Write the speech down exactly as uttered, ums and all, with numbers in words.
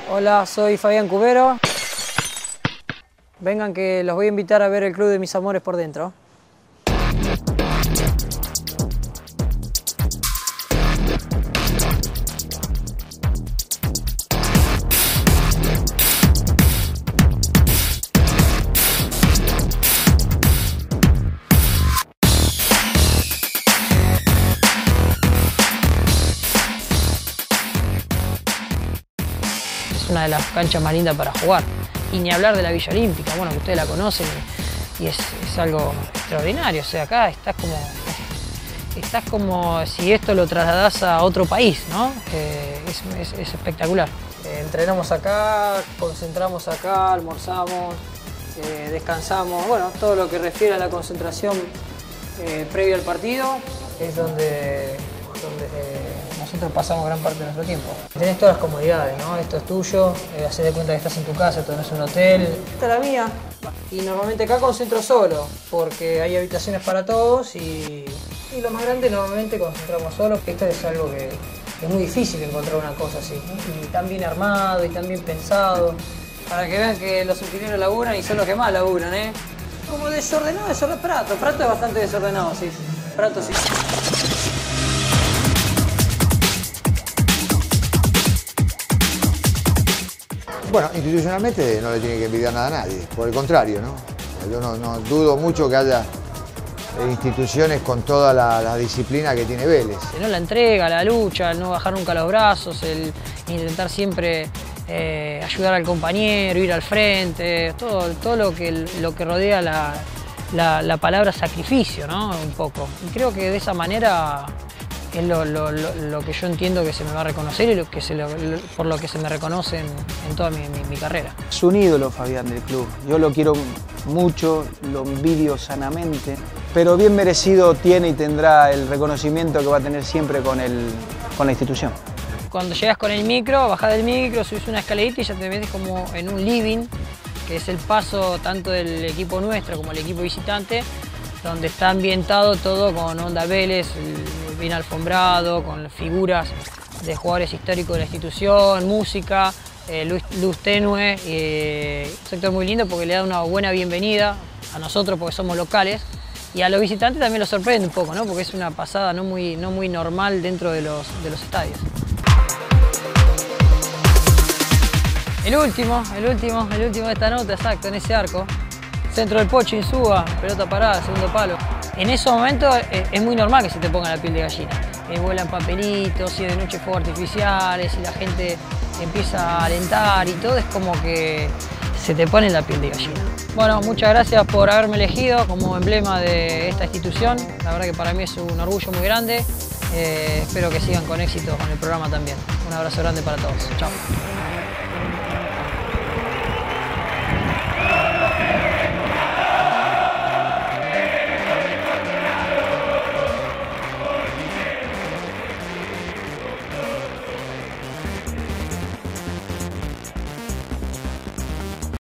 Hola, soy Fabián Cubero. Vengan que los voy a invitar a ver el club de mis amores por dentro. Es una de las canchas más lindas para jugar. Y ni hablar de la Villa Olímpica, bueno, que ustedes la conocen y, y es, es algo extraordinario. O sea, acá estás como, estás como si esto lo trasladás a otro país, ¿no? Eh, es, es, es espectacular. Eh, entrenamos acá, concentramos acá, almorzamos, eh, descansamos. Bueno, todo lo que refiere a la concentración eh, previa al partido es donde, donde eh, nosotros pasamos gran parte de nuestro tiempo. Tenés todas las comodidades, ¿no? Esto es tuyo, eh, hacés de cuenta que estás en tu casa, esto no es un hotel. Esta es la mía. Y normalmente acá concentro solo, porque hay habitaciones para todos y, y lo más grande normalmente concentramos solo. Esto es algo que es muy difícil encontrar una cosa así, ¿no? Y tan bien armado y tan bien pensado. Para que vean que los utileros laburan y son los que más laburan, ¿eh? Como desordenado, desordenado. Prato, Prato es bastante desordenado, sí. Prato sí. Bueno, institucionalmente no le tiene que envidiar nada a nadie, por el contrario, ¿no? Yo no, no dudo mucho que haya instituciones con toda la, la disciplina que tiene Vélez. ¿No? La entrega, la lucha, el no bajar nunca los brazos, el intentar siempre eh, ayudar al compañero, ir al frente, todo, todo lo, que, lo que rodea la, la, la palabra sacrificio, ¿no? Un poco. Y creo que de esa manera es lo, lo, lo, lo que yo entiendo que se me va a reconocer y lo que se lo, lo, por lo que se me reconoce en, en toda mi, mi, mi carrera. Es un ídolo Fabián del club. Yo lo quiero mucho, lo envidio sanamente, pero bien merecido tiene y tendrá el reconocimiento que va a tener siempre con, el, con la institución. Cuando llegas con el micro, bajás del micro, subís una escalerita y ya te metes como en un living, que es el paso tanto del equipo nuestro como el equipo visitante, donde está ambientado todo con onda Vélez, bien alfombrado, con figuras de jugadores históricos de la institución, música, eh, luz, luz tenue, eh, un sector muy lindo porque le da una buena bienvenida a nosotros porque somos locales y a los visitantes también los sorprende un poco, ¿no? Porque es una pasada no muy, no muy normal dentro de los, de los estadios. El último, el último, el último de esta nota, exacto, en ese arco. Centro del Pocho, Insúa, pelota parada, segundo palo. En esos momentos eh, es muy normal que se te ponga la piel de gallina. Eh, vuelan papelitos y de noche fuegos artificiales y la gente empieza a alentar y todo, es como que se te pone la piel de gallina. Bueno, muchas gracias por haberme elegido como emblema de esta institución. La verdad que para mí es un orgullo muy grande. Eh, espero que sigan con éxito con el programa también. Un abrazo grande para todos. Chao.